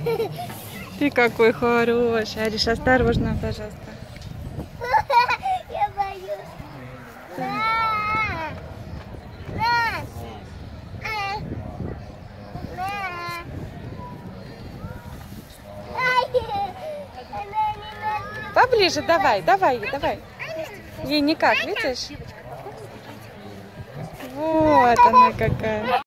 Ты какой хороший. Ариш, осторожно, пожалуйста. Я боюсь. Поближе, давай. Ей никак, видишь? Вот она какая.